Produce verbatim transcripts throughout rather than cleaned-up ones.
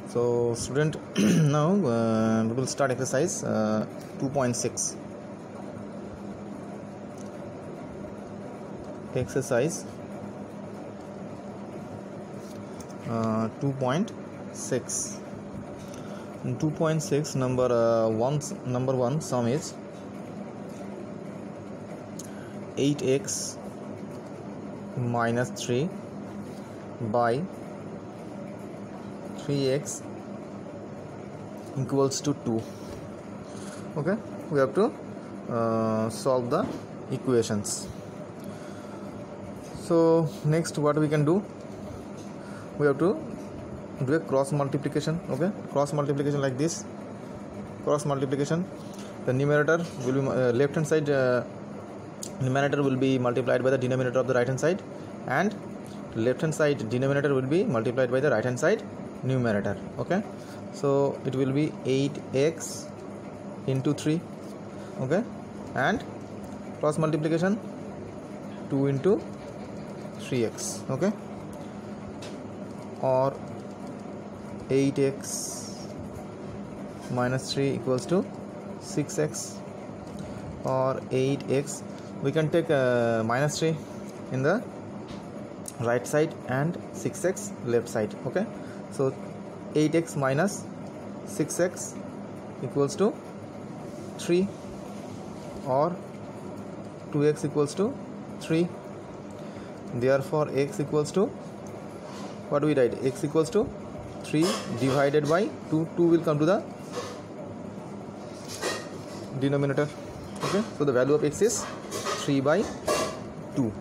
So student, now uh, we will start exercise uh, two point six. Exercise uh, two point six. In two point six, number uh, one number one sum is eight x minus three by three x equals to two. Okay, we have to uh, solve the equations. So next, what we can do, we have to do a cross multiplication. Okay, cross multiplication like this. Cross multiplication, the numerator will be uh, left hand side uh, numerator will be multiplied by the denominator of the right hand side, and left hand side denominator will be multiplied by the right hand side numerator. Okay, so it will be eight x into three. Okay, and cross multiplication two into three x. Okay, or eight x minus three equals to six x, or eight x, we can take uh, minus three in the right side and six x left side. Okay, so eight x minus six x equals to three, or two x equals to three. Therefore x equals to, what do we write? X equals to three divided by two. two will come to the denominator. Okay, so the value of x is three by two.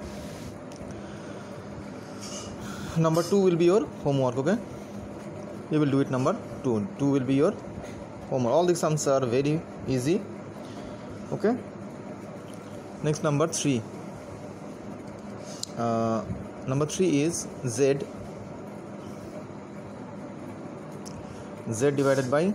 Number two will be your homework. Okay, you will do it. Number two two will be your homework. All the sums are very easy. Okay, next, number three. Uh, number three is z z divided by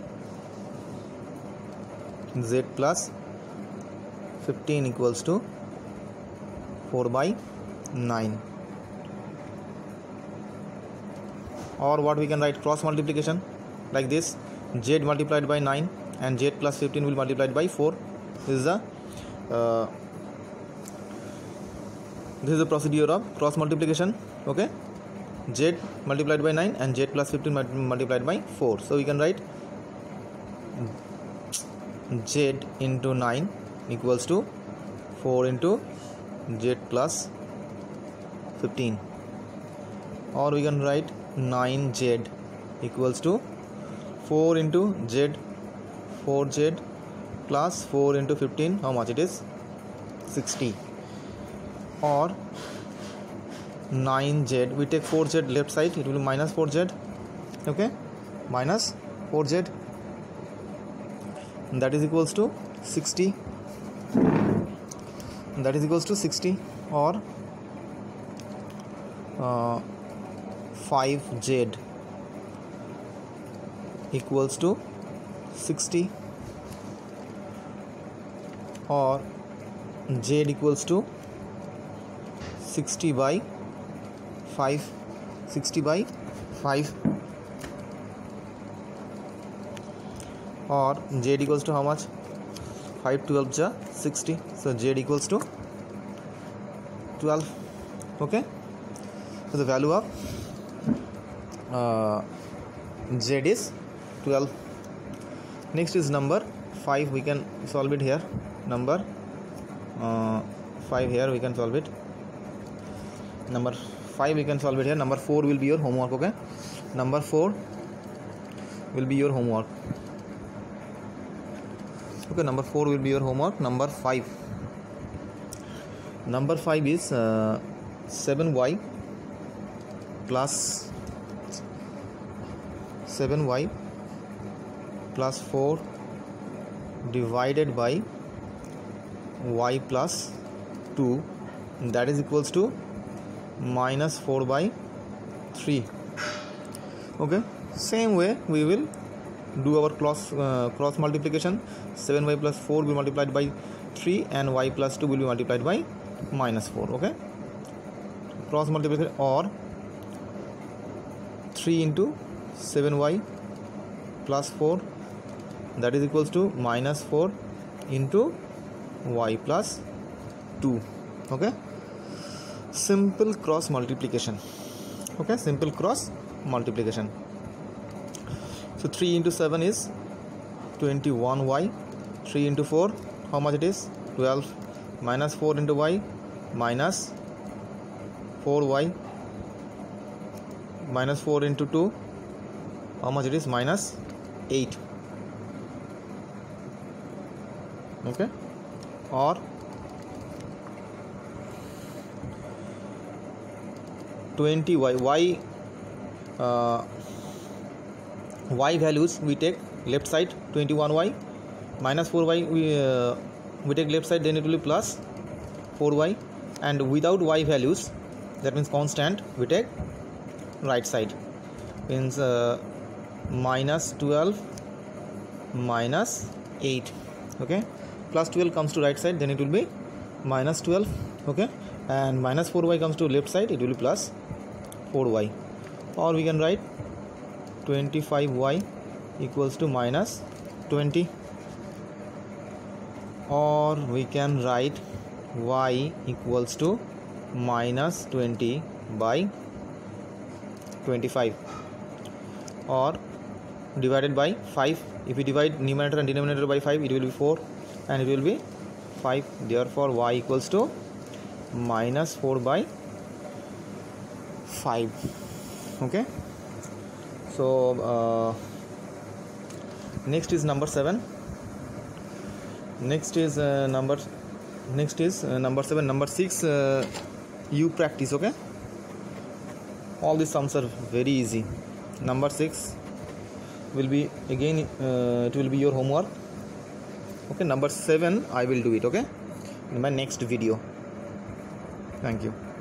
z plus fifteen equals to four by nine. Or what we can write, cross multiplication like this: z multiplied by nine and z plus fifteen will multiplied by four. This is the uh, this is the procedure of cross multiplication. Okay, z multiplied by nine and z plus fifteen multiplied by four. So we can write z into nine equals to four into z plus fifteen, or we can write nine z equals to four into z, four z plus four into fifteen. How much it is? sixty. Or nine z, we take four z left side, it will be minus four z. Okay, minus four z, that is equals to sixty. That is equals to sixty. Or uh, five z equals to sixty, or z equals to sixty by five, sixty by five, or z equals to how much? five twelve ja sixty, so z equals to twelve. Okay, so the value of uh, z is twelve. Next is number five. We can solve it here. Number uh, five, here we can solve it. Number five we can solve it here. Number four will be your homework. Okay, number four will be your homework. Okay, number four will be your homework. Number five. Number five is uh, seven y plus seven y plus four divided by y plus two, that is equals to minus four by three. Okay, same way we will do our cross uh, cross multiplication. seven y plus four will be multiplied by three, and y plus two will be multiplied by minus four. Okay, cross multiplication, or three into seven y plus four, that is equals to minus four into y plus two. Okay, simple cross multiplication. Okay, simple cross multiplication. So three into seven is twenty-one y, three into four, how much it is? twelve, minus four into y, minus four y, minus four into two, how much it is? Minus eight. Okay, or twenty y, y uh, y values we take left side, twenty-one y, minus four y we uh, we take left side, then it will be plus four y, and without y values, that means constant, we take right side, means uh, minus twelve minus eight. Okay, plus twelve comes to right side, then it will be minus twelve. Okay, and minus four y comes to left side, it will be plus four y. Or we can write twenty-five y equals to minus twenty, or we can write y equals to minus twenty by twenty-five, or divided by five. If we divide numerator and denominator by five, it will be four and it will be five. Therefore y equals to minus four by five. Okay, so uh, next is number seven. Next is uh, number next is uh, number seven. Number six, uh, you practice. Okay, all these sums are very easy. Number six will be again uh, it will be your homework. Okay, number seven I will do it, okay, in my next video. Thank you.